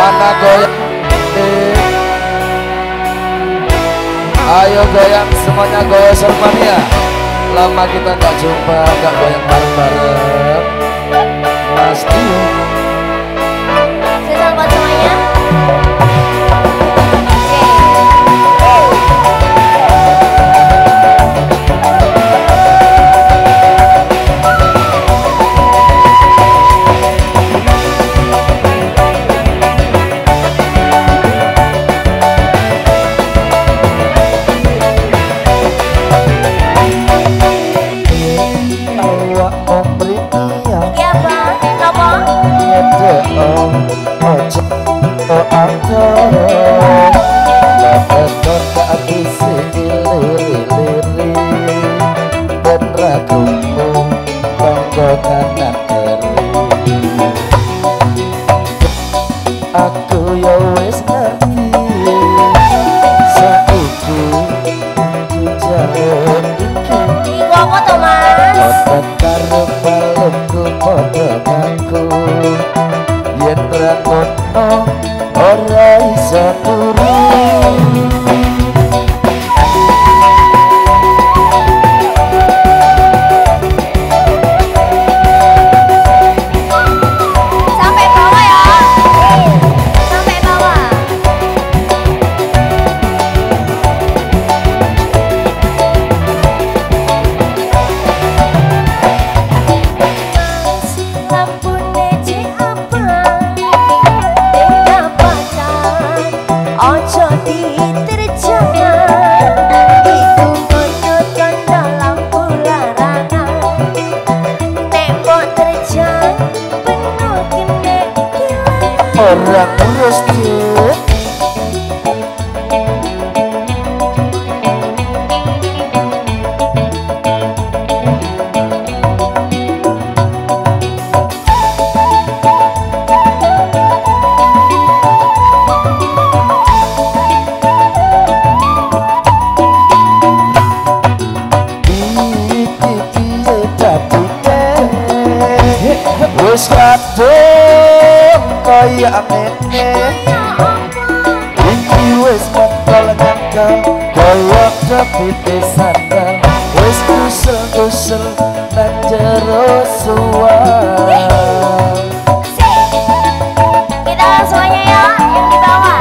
Mana goyang? Ayo goyang semuanya, goyang Sermania. Lama kita nggak jumpa, nggak goyang bareng-bareng. Mas Dio. Spesial buat semuanya. Aku ya wis ngerti saiki jalan iki. Iku apa to, Mas? Otot karo balungku padha ngaku yen ra ngono ora iso turu. Orang urus dia wis kadung kaya amene iki wis mongkol nyangkal kaya dapite sandal wis kusel-kusel nang jero suwal. Kita semuanya ya yang di bawah.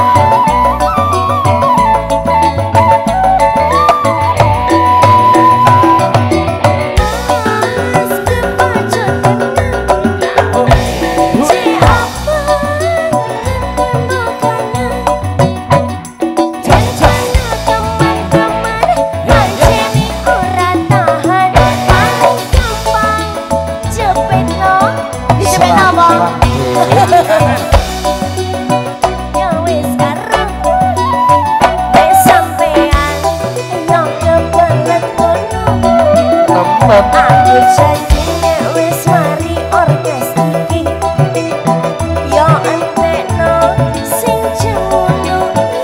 Aku janji nek wis mari orkes iki yo entekno sing jemono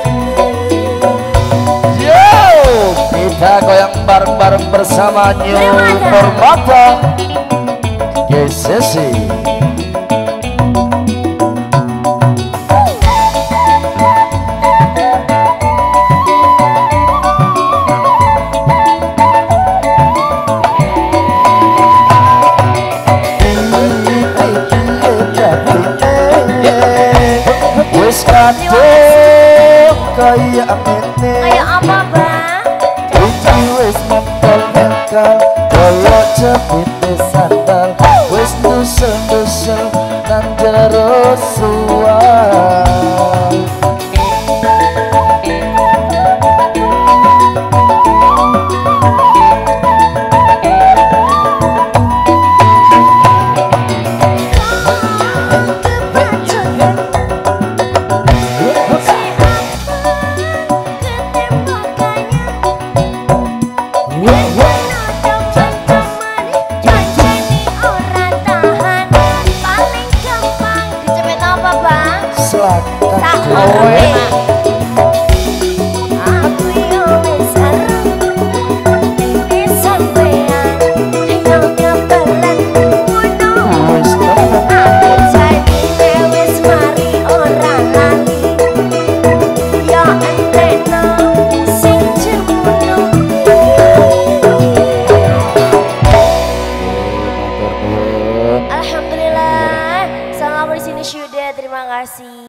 iki. Yo, kita goyang bareng-bareng bersama New Permata GCC. Kadung kaya amene Kaya apa, Bang? iki wis mongkol nyangkal kaya jepite sandal wis dusel-dusel nang jero suwal. Aku Alhamdulillah. Sama aku di sini Syuda. Terima kasih.